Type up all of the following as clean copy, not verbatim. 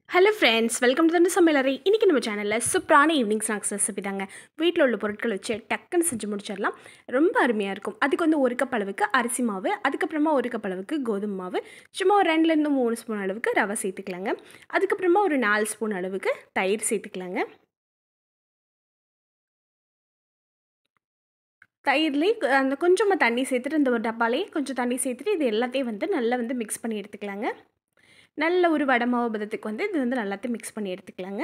Hello friends, welcome to தண்டு சமையலறை. இன்றைக்கி நம்ம சேனலில் சூப்பரான ஈவினிங் ஸ்நாக்ஸ் ரெசிபி தாங்க. வீட்டில் உள்ள பொருட்கள் வச்சு டக்குன்னு செஞ்சு முடிச்சிடலாம். ரொம்ப அருமையாக இருக்கும். அதுக்கு வந்து 1 கப் அளவுக்கு அரிசி மாவு, அதுக்கப்புறமா 1 கப் அளவுக்கு கோதுமை மாவு, சும்மா ஒரு 2லேருந்து 3 ஸ்பூன் அளவுக்கு ரவை சேர்த்துக்கலாங்க. அதுக்கப்புறமா ஒரு 4 ஸ்பூன் அளவுக்கு தயிர் சேர்த்துக்கலாங்க. தயிர்லேயே அந்த கொஞ்சமாக தண்ணி சேர்த்துட்டு, இந்த ஒரு டப்பாலேயே கொஞ்சம் தண்ணி சேர்த்துட்டு இது எல்லாத்தையும் வந்து நல்லா வந்து மிக்ஸ் பண்ணி எடுத்துக்கலாங்க. நல்ல ஒரு வடை மாவு பதத்துக்கு வந்து இது வந்து எல்லாத்தையும் மிக்ஸ் பண்ணி எடுத்துக்கலாங்க.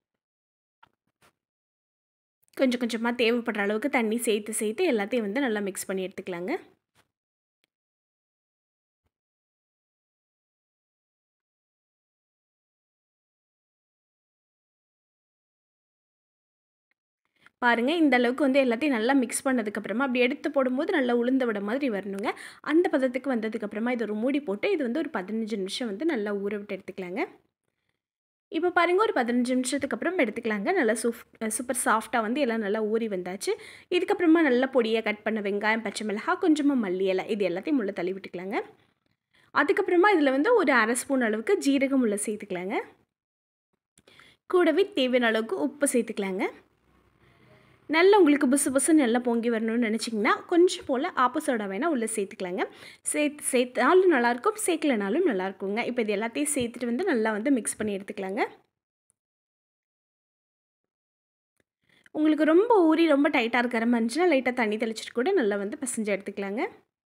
கொஞ்சம் கொஞ்சமாக தேவைப்படுற அளவுக்கு தண்ணி சேர்த்து எல்லாத்தையும் வந்து நல்லா மிக்ஸ் பண்ணி எடுத்துக்கலாங்க. பாருங்கள், இந்த அளவுக்கு வந்து எல்லாத்தையும் நல்லா மிக்ஸ் பண்ணதுக்கப்புறமா அப்படி எடுத்து போடும்போது நல்லா உளுந்த விட மாதிரி வரணுங்க. அந்த பதத்துக்கு வந்ததுக்கப்புறமா இது ஒரு மூடி போட்டு இது வந்து ஒரு 15 நிமிஷம் வந்து நல்லா ஊற விட்டு எடுத்துக்கலாங்க. இப்போ பாருங்கள், ஒரு 15 நிமிஷத்துக்கு அப்புறம் எடுத்துக்கலாங்க. நல்லா சூப்பர் சாஃப்டாக வந்து எல்லாம் நல்லா ஊறி வந்தாச்சு. இதுக்கப்புறமா நல்லா பொடியாக கட் பண்ண வெங்காயம், பச்சை மிளகாய், கொஞ்சமாக மல்லி இலை இது எல்லாத்தையும் உள்ள தள்ளி விட்டுக்கலாங்க. அதுக்கப்புறமா இதில் வந்து ஒரு 1/2 ஸ்பூன் அளவுக்கு ஜீரகம் உள்ள சேர்த்துக்கலாங்க. கூடவே தேவையான அளவுக்கு உப்பு சேர்த்துக்கலாங்க. நல்லா உங்களுக்கு புசு புசுன்னு நல்லா பொங்கி வரணும்னு நினச்சிங்கன்னா கொஞ்சம் போல் ஆப்ப சோடா வேணால் உள்ளே சேர்த்துக்கலாங்க. சேர்த்தாலும் நல்லாயிருக்கும், சேர்க்கலனாலும் நல்லாயிருக்குங்க. இப்போ இது எல்லாத்தையும் சேர்த்துட்டு வந்து நல்லா வந்து மிக்ஸ் பண்ணி எடுத்துக்கலாங்க. உங்களுக்கு ரொம்ப ஊறி ரொம்ப டைட்டாக இருக்கிற மாதிரி இருந்துச்சுன்னா லைட்டாக தண்ணி தெளிச்சிட்டு கூட நல்லா வந்து பிசைஞ்சு எடுத்துக்கலாங்க.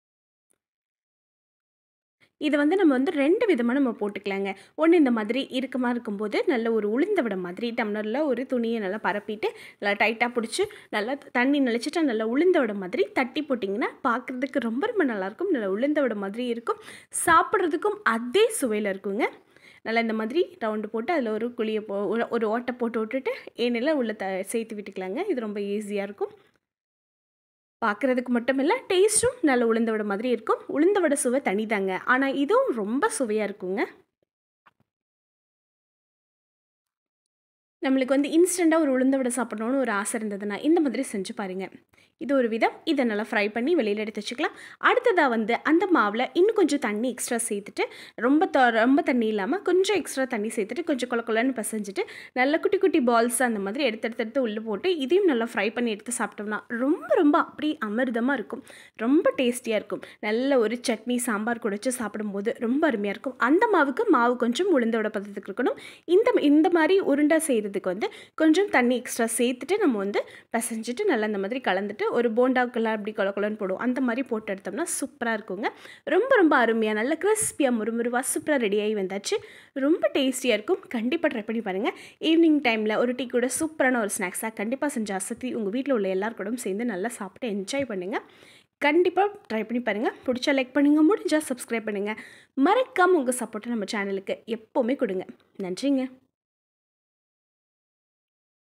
இதை வந்து நம்ம வந்து 2 விதமாக நம்ம போட்டுக்கலாங்க. ஒன்று, இந்த மாதிரி இறுக்கமாக இருக்கும்போது நல்ல ஒரு உளுந்த வடை மாதிரி டம்ளரில் ஒரு துணியை நல்லா பரப்பிட்டு நல்லா டைட்டாக பிடிச்சி நல்லா தண்ணி நெளிச்சிட்டா நல்லா உளுந்த வடை மாதிரி தட்டி போட்டிங்கன்னா பார்க்குறதுக்கு ரொம்ப ரொம்ப நல்லாயிருக்கும். நல்லா உளுந்த வடை மாதிரி இருக்கும், சாப்பிட்றதுக்கும் அதே சுவையில் இருக்குங்க. நல்லா இந்த மாதிரி ரவுண்டு போட்டு அதில் ஒரு குழியை ஒரு ஓட்டை போட்டு விட்டுட்டு ஏனெல்லாம் உள்ளே சேர்த்து விட்டுக்கலாங்க. இது ரொம்ப ஈஸியாக இருக்கும். பார்க்குறதுக்கு மட்டும் இல்லை, டேஸ்ட்டும் நல்ல உளுந்த வடை மாதிரி இருக்கும். உளுந்த வடை சுவை தனிதாங்க, ஆனால் இதுவும் ரொம்ப சுவையாக இருக்குங்க. நம்மளுக்கு வந்து இன்ஸ்டண்ட்டாக ஒரு உளுந்த வடை சாப்பிடணும்னு ஒரு ஆசை இருந்ததுன்னா இந்த மாதிரி செஞ்சு பாருங்கள். இது ஒரு விதம். இதை நல்லா ஃப்ரை பண்ணி வெளியில் எடுத்து வச்சுக்கலாம். அடுத்ததாக வந்து அந்த மாவில் இன்னும் கொஞ்சம் தண்ணி எக்ஸ்ட்ரா சேர்த்துட்டு ரொம்ப தண்ணி இல்லாமல் கொஞ்சம் எக்ஸ்ட்ரா தண்ணி சேர்த்துட்டு கொஞ்சம் கொலன்னு பசைஞ்சிட்டு நல்ல குட்டி குட்டி பால்ஸ் அந்த மாதிரி எடுத்து உள்ளே போட்டு இதையும் நல்லா ஃப்ரை பண்ணி எடுத்து சாப்பிட்டோம்னா ரொம்ப ரொம்ப அப்படி அமிர்தமாக இருக்கும். ரொம்ப டேஸ்டியாக இருக்கும். நல்ல ஒரு சட்னி சாம்பார் குடிச்சு சாப்பிடும்போது ரொம்ப அருமையாக இருக்கும். அந்த மாவு கொஞ்சம் உளுந்தோட பதத்துக்கு இருக்கணும். இந்த மாதிரி உருண்டை செய்கிறதுக்கு வந்து கொஞ்சம் தண்ணி எக்ஸ்ட்ரா சேர்த்துட்டு நம்ம வந்து பசைஞ்சிட்டு நல்லா இந்த மாதிரி கலந்துட்டு ஒரு போண்டாக்கெல்லாம் அப்படி கொலன்னு போடுவோம், அந்த மாதிரி போட்டு எடுத்தோம்னா சூப்பராக இருக்குங்க. ரொம்ப ரொம்ப அருமையாக நல்ல கிறிஸ்பியாக முறுமுறுவாக சூப்பராக ரெடியாகி வந்தாச்சு. ரொம்ப டேஸ்டியாக இருக்கும். கண்டிப்பாக ட்ரை பண்ணி பாருங்கள். ஈவினிங் டைமில் ஒரு டீ கூட சூப்பரான ஒரு ஸ்நாக்ஸாக கண்டிப்பாக செஞ்சு அசத்தி உங்கள் வீட்டில் உள்ள எல்லார் கூடவும் சேர்ந்து நல்லா சாப்பிட்டு என்ஜாய் பண்ணுங்கள். கண்டிப்பாக ட்ரை பண்ணி பாருங்கள். பிடிச்சா லைக் பண்ணுங்கள், முடிஞ்சால் சப்ஸ்கிரைப் பண்ணுங்கள். மறக்காமல் உங்கள் சப்போர்ட்டை நம்ம சேனலுக்கு எப்போவுமே கொடுங்க. நன்றிங்க.